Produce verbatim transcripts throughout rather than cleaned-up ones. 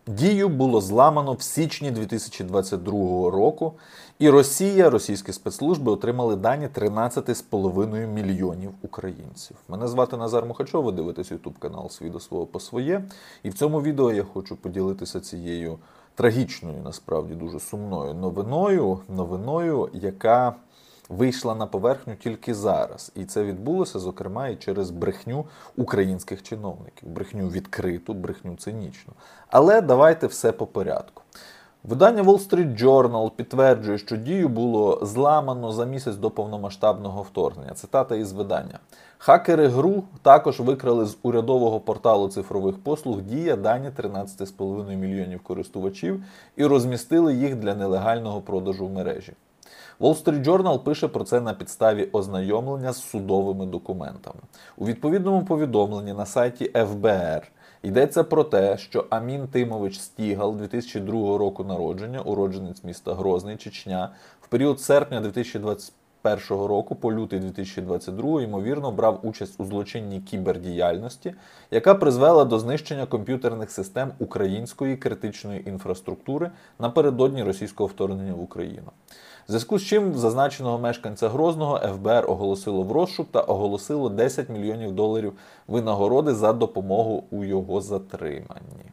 Дію було зламано в січні дві тисячі двадцять другого року, і Росія, російські спецслужби отримали дані тринадцять з половиною мільйонів українців. Мене звати Назар Мухачов, ви дивитесь ютуб канал «Свій до свого по своє». І в цьому відео я хочу поділитися цією трагічною, насправді дуже сумною новиною, новиною, яка вийшла на поверхню тільки зараз. І це відбулося, зокрема, і через брехню українських чиновників. Брехню відкриту, брехню цинічну. Але давайте все по порядку. Видання Wall Street Journal підтверджує, що Дію було зламано за місяць до повномасштабного вторгнення. Цитата із видання. Хакери ГРУ також викрали з урядового порталу цифрових послуг Дія дані тринадцять з половиною мільйонів користувачів і розмістили їх для нелегального продажу в мережі. Wall Street Journal пише про це на підставі ознайомлення з судовими документами. У відповідному повідомленні на сайті еф бе ер йдеться про те, що Амін Тимович Стігал, дві тисячі другого року народження, уродженець міста Грозний, Чечня, в період серпня дві тисячі двадцять першого року по лютий дві тисячі двадцять другого, ймовірно, брав участь у злочинній кібердіяльності, яка призвела до знищення комп'ютерних систем української критичної інфраструктури напередодні російського вторгнення в Україну. В зв'язку з чим зазначеного мешканця Грозного еф бе ер оголосило в розшук та оголосило десять мільйонів доларів винагороди за допомогу у його затриманні.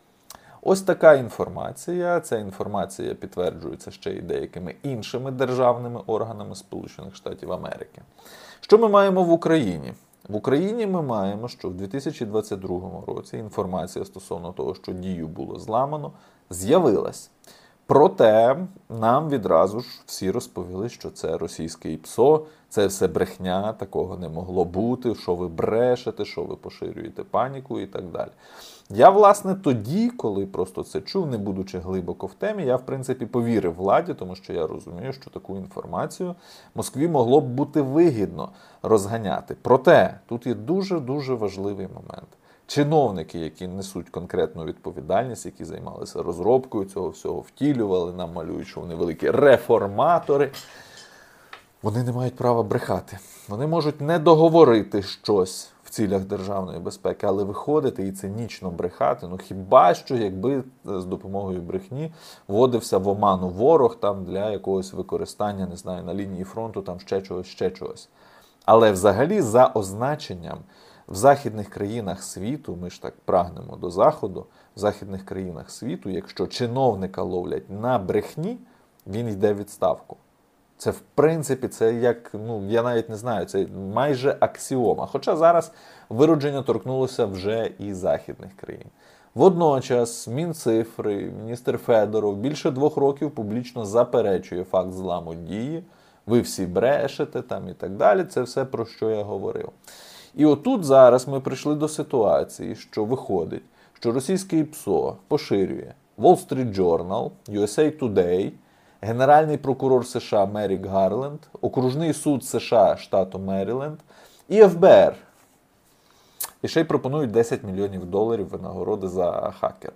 Ось така інформація. Ця інформація підтверджується ще й деякими іншими державними органами Сполучених Штатів Америки. Що ми маємо в Україні? В Україні ми маємо, що в дві тисячі двадцять другому році інформація стосовно того, що Дію було зламано, з'явилась. Проте нам відразу ж всі розповіли, що це російське ІПСО, це все брехня, такого не могло бути, що ви брешете, що ви поширюєте паніку і так далі. Я, власне, тоді, коли просто це чув, не будучи глибоко в темі, я, в принципі, повірив владі, тому що я розумію, що таку інформацію Москві могло б бути вигідно розганяти. Проте, тут є дуже-дуже важливий момент. Чиновники, які несуть конкретну відповідальність, які займалися розробкою цього всього, втілювали, нам малюють, що вони великі реформатори, вони не мають права брехати. Вони можуть не договорити щось в цілях державної безпеки, але виходити і цинічно брехати, ну хіба що, якби з допомогою брехні вводився в оману ворог там для якогось використання, не знаю, на лінії фронту, там ще чогось, ще чогось. Але взагалі за означенням в західних країнах світу, ми ж так прагнемо до Заходу, в західних країнах світу, якщо чиновника ловлять на брехні, він йде в відставку. Це, в принципі, це як, ну, я навіть не знаю, це майже аксіома. Хоча зараз виродження торкнулося вже і західних країн. Водночас Мінцифри, міністр Федоров більше двох років публічно заперечує факт зламу Дії. Ви всі брешете там і так далі. Це все, про що я говорив. І отут зараз ми прийшли до ситуації, що виходить, що російське ІПСО поширює Wall Street Journal, ю ес ей Today, Генеральний прокурор США Мерік Гарленд, Окружний суд США штату Меріленд і еф бе ер. І ще й пропонують десять мільйонів доларів винагороди за хакера.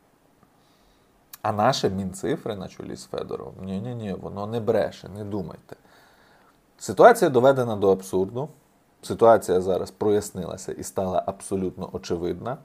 А наше Мінцифри на чолі з Федоровим, ні-ні-ні, воно не бреше, не думайте. Ситуація доведена до абсурду. Ситуація зараз прояснилася і стала абсолютно очевидна.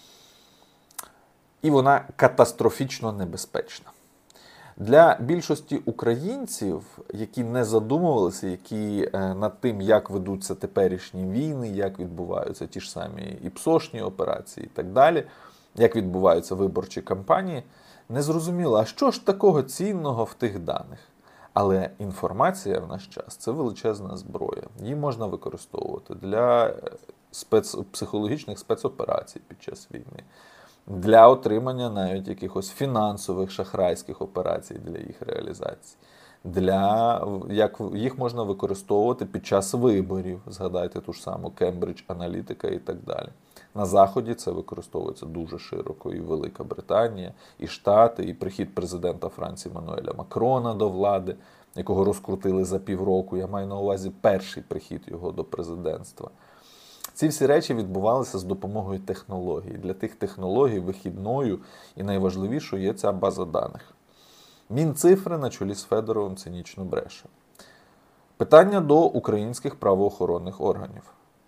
І вона катастрофічно небезпечна. Для більшості українців, які не задумувалися, які над тим, як ведуться теперішні війни, як відбуваються ті ж самі ІПСОшні операції і так далі, як відбуваються виборчі кампанії, не зрозуміло, а що ж такого цінного в тих даних? Але інформація в наш час – це величезна зброя. Її можна використовувати для спец... психологічних спецоперацій під час війни, для отримання навіть якихось фінансових шахрайських операцій для їх реалізації, для... як їх можна використовувати під час виборів, згадайте ту ж саму Кембридж Аналітика і так далі. На Заході це використовується дуже широко, і Велика Британія, і Штати, і прихід президента Франції Еммануеля Макрона до влади, якого розкрутили за півроку. Я маю на увазі перший прихід його до президентства. Ці всі речі відбувалися з допомогою технологій. Для тих технологій вихідною і найважливішою є ця база даних. Мінцифри на чолі з Федоровим цинічно бреше. Питання до українських правоохоронних органів.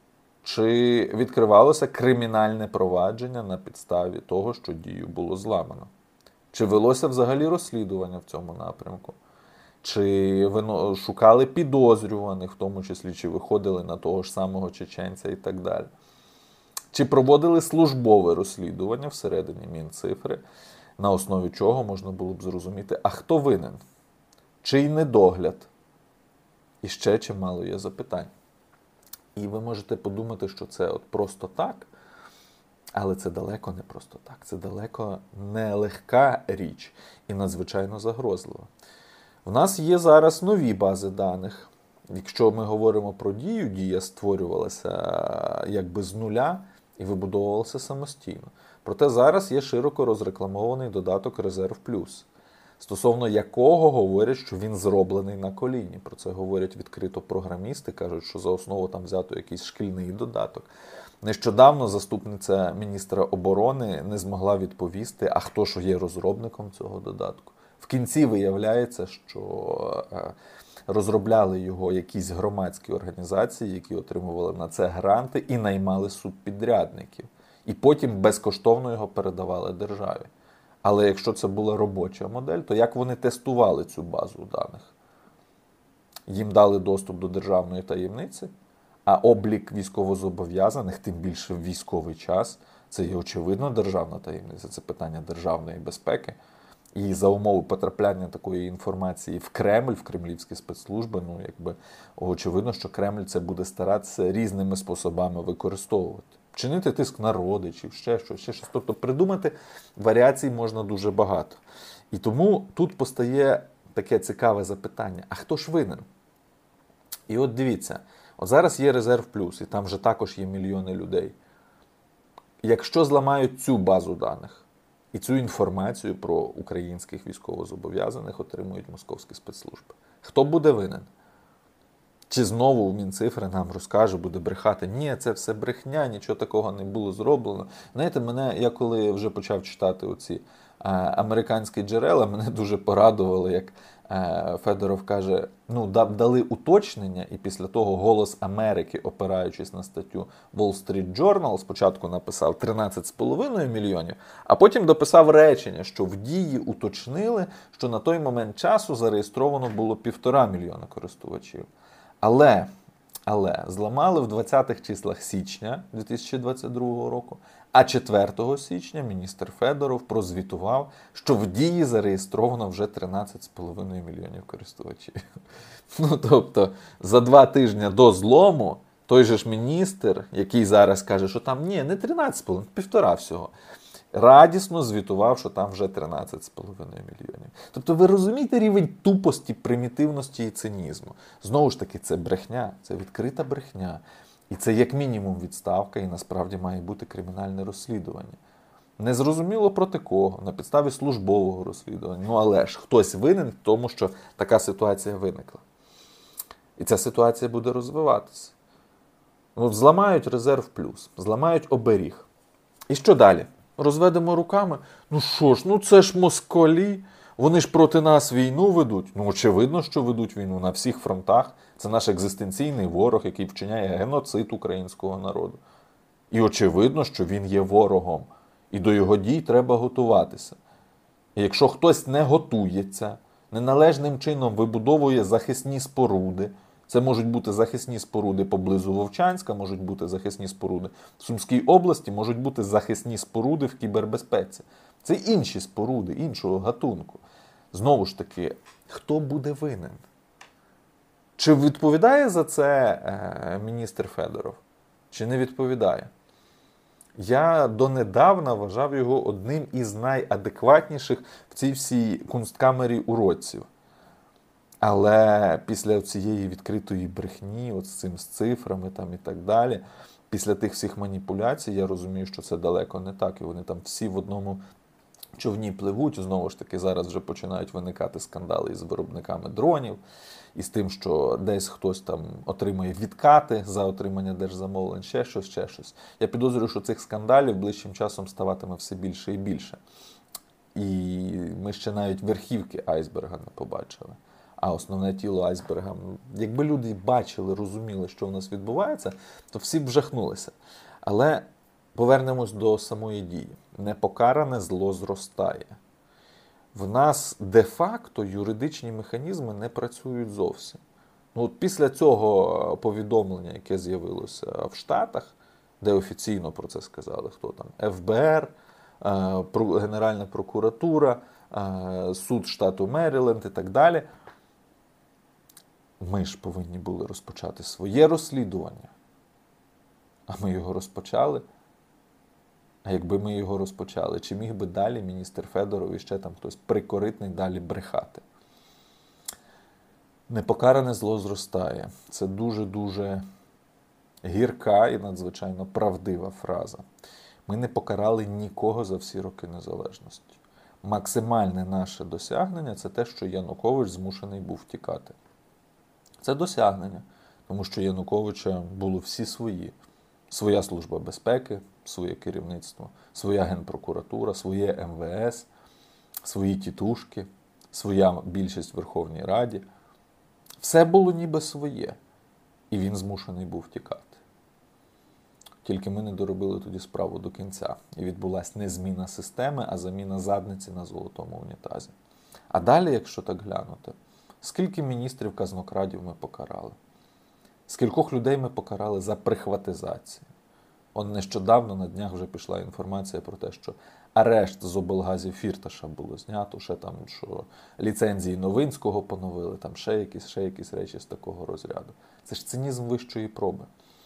Чи відкривалося кримінальне провадження на підставі того, що дію було зламано? Чи велося взагалі розслідування в цьому напрямку? Чи вино... шукали підозрюваних, в тому числі, чи виходили на того ж самого чеченця і так далі? Чи проводили службове розслідування всередині Мінцифри, на основі чого можна було б зрозуміти, а хто винен? Чий недогляд? І ще чимало є запитань. І ви можете подумати, що це от просто так, але це далеко не просто так. Це далеко не легка річ і надзвичайно загрозлива. В нас є зараз нові бази даних. Якщо ми говоримо про дію, дія створювалася якби з нуля і вибудовувалася самостійно. Проте зараз є широко розрекламований додаток «Резерв Плюс», стосовно якого говорять, що він зроблений на коліні. Про це говорять відкрито програмісти, кажуть, що за основу там взято якийсь шкільний додаток. Нещодавно заступниця міністра оборони не змогла відповісти, а хто ж є розробником цього додатку. В кінці виявляється, що розробляли його якісь громадські організації, які отримували на це гранти і наймали субпідрядників. І потім безкоштовно його передавали державі. Але якщо це була робоча модель, то як вони тестували цю базу даних? Їм дали доступ до державної таємниці, а облік військовозобов'язаних, тим більше в військовий час, це є очевидно державна таємниця, це питання державної безпеки. І за умови потрапляння такої інформації в Кремль, в кремлівські спецслужби, ну, якби, очевидно, що Кремль це буде старатися різними способами використовувати. Чинити тиск на родичів, ще щось, ще щось. Тобто придумати варіацій можна дуже багато. І тому тут постає таке цікаве запитання, а хто ж винен? І от дивіться, от зараз є «Резерв Плюс», і там вже також є мільйони людей. Якщо зламають цю базу даних, і цю інформацію про українських військовозобов'язаних отримують московські спецслужби, хто буде винен? Чи знову Мінцифри нам розкаже, буде брехати, ні, це все брехня, нічого такого не було зроблено. Знаєте, мене, я коли вже почав читати оці а, американські джерела, мене дуже порадувало, як а, Федоров каже, ну, дали уточнення, і після того «Голос Америки», опираючись на статтю Wall Street Journal, спочатку написав тринадцять з половиною мільйонів, а потім дописав речення, що в дії уточнили, що на той момент часу зареєстровано було півтора мільйона користувачів. Але, але зламали в двадцятих числах січня дві тисячі двадцять другого року, а четвертого січня міністр Федоров прозвітував, що в дії зареєстровано вже тринадцять з половиною мільйонів користувачів. Ну, тобто, за два тижні до злому той же ж міністр, який зараз каже, що там, ні, не тринадцять з половиною, півтора всього, радісно звітував, що там вже тринадцять з половиною мільйонів. Тобто ви розумієте рівень тупості, примітивності і цинізму. Знову ж таки, це брехня, це відкрита брехня. І це як мінімум відставка, і насправді має бути кримінальне розслідування. Незрозуміло проти кого, на підставі службового розслідування. Ну але ж хтось винен в тому, що така ситуація виникла. І ця ситуація буде розвиватися. Ну, зламають «Резерв Плюс», зламають оберіг. І що далі? Розведемо руками. Ну що ж, ну це ж москалі. Вони ж проти нас війну ведуть. Ну, очевидно, що ведуть війну на всіх фронтах. Це наш екзистенційний ворог, який вчиняє геноцид українського народу. І очевидно, що він є ворогом. І до його дій треба готуватися. І якщо хтось не готується, неналежним чином вибудовує захисні споруди, це можуть бути захисні споруди поблизу Вовчанська, можуть бути захисні споруди в Сумській області, можуть бути захисні споруди в кібербезпеці. Це інші споруди, іншого гатунку. Знову ж таки, хто буде винен? Чи відповідає за це е, міністр Федоров? Чи не відповідає? Я донедавна вважав його одним із найадекватніших в цій всій кунсткамері уродців. Але після цієї відкритої брехні, от з цим з цифрами там і так далі, після тих всіх маніпуляцій, я розумію, що це далеко не так. І вони там всі в одному човні пливуть. Знову ж таки, зараз вже починають виникати скандали із виробниками дронів, і з тим, що десь хтось там отримує відкати за отримання держзамовлень, ще щось, ще щось. Я підозрюю, що цих скандалів ближчим часом ставатиме все більше і більше. І ми ще навіть верхівки айсберга не побачили. а основне тіло айсберга. Якби люди бачили, розуміли, що в нас відбувається, то всі б жахнулися. Але повернемось до самої дії. Непокаране зло зростає. В нас де-факто юридичні механізми не працюють зовсім. Ну, от після цього повідомлення, яке з'явилося в Штатах, де офіційно про це сказали, хто там, еф бе ер, Генеральна прокуратура, суд штату Меріленд і так далі, ми ж повинні були розпочати своє розслідування. А ми його розпочали. А якби ми його розпочали, чи міг би далі міністр Федоров і ще там хтось прикоритний далі брехати? Непокаране зло зростає. Це дуже-дуже гірка і надзвичайно правдива фраза. Ми не покарали нікого за всі роки незалежності. Максимальне наше досягнення – це те, що Янукович змушений був втікати. Це досягнення, тому що Януковича було всі свої. Своя служба безпеки, своє керівництво, своя Генпрокуратура, своє ем ве ес, свої тітушки, своя більшість в Верховній Раді. Все було ніби своє. І він змушений був втікати. Тільки ми не доробили тоді справу до кінця. І відбулася не зміна системи, а заміна задниці на золотому унітазі. А далі, якщо так глянути, скільки міністрів казнокрадів ми покарали? Скількох людей ми покарали за прихватизацію? Он нещодавно на днях вже пішла інформація про те, що арешт з облгазів Фірташа було знято, ще там, що ліцензії Новинського поновили, там ще якісь, ще якісь речі з такого розряду. Це ж цинізм вищої проби.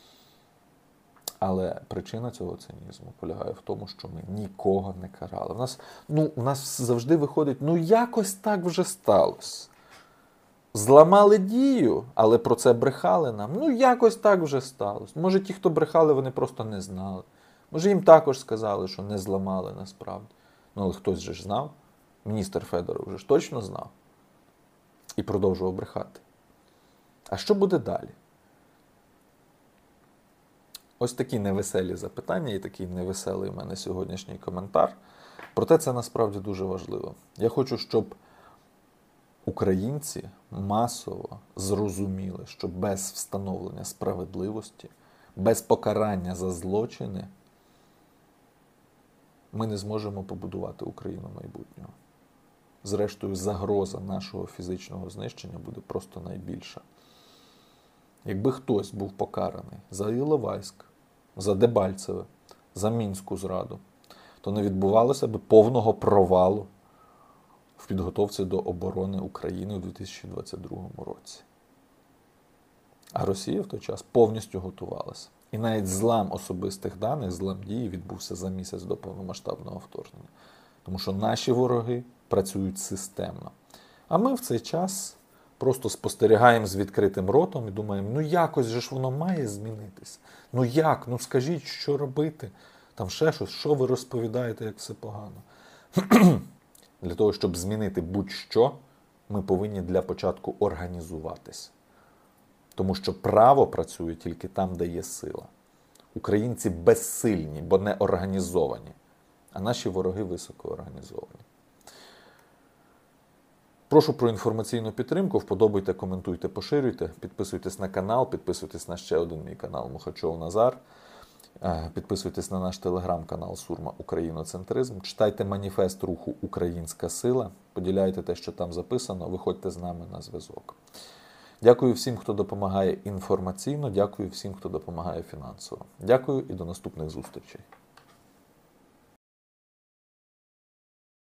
Але причина цього цинізму полягає в тому, що ми нікого не карали. У нас, ну, у нас завжди виходить, ну якось так вже сталося. Зламали дію, але про це брехали нам. Ну, якось так вже сталося. Може, ті, хто брехали, вони просто не знали. Може, їм також сказали, що не зламали насправді. Ну, але хтось же ж знав. Міністр Федоров вже ж точно знав. І продовжував брехати. А що буде далі? Ось такі невеселі запитання і такий невеселий в мене сьогоднішній коментар. Проте це насправді дуже важливо. Я хочу, щоб українці масово зрозуміли, що без встановлення справедливості, без покарання за злочини ми не зможемо побудувати Україну майбутнього. Зрештою, загроза нашого фізичного знищення буде просто найбільша. Якби хтось був покараний за Іловайськ, за Дебальцеве, за Мінську зраду, то не відбувалося б повного провалу в підготовці до оборони України у дві тисячі двадцять другому році. А Росія в той час повністю готувалася. І навіть злам особистих даних, злам дії відбувся за місяць до повномасштабного вторгнення. Тому що наші вороги працюють системно. А ми в цей час просто спостерігаємо з відкритим ротом і думаємо, ну якось же ж воно має змінитись. Ну як? Ну скажіть, що робити? Там ще щось, що ви розповідаєте, як все погано? Для того, щоб змінити будь-що, ми повинні для початку організуватись. Тому що право працює тільки там, де є сила. Українці безсильні, бо не організовані. А наші вороги високоорганізовані. Прошу про інформаційну підтримку. Вподобайте, коментуйте, поширюйте. Підписуйтесь на канал, підписуйтесь на ще один мій канал Мухачов Назар. Підписуйтесь на наш телеграм-канал Сурма Україноцентризм. Читайте маніфест руху «Українська сила». Поділяйте те, що там записано. Виходьте з нами на зв'язок. Дякую всім, хто допомагає інформаційно. Дякую всім, хто допомагає фінансово. Дякую і до наступних зустрічей.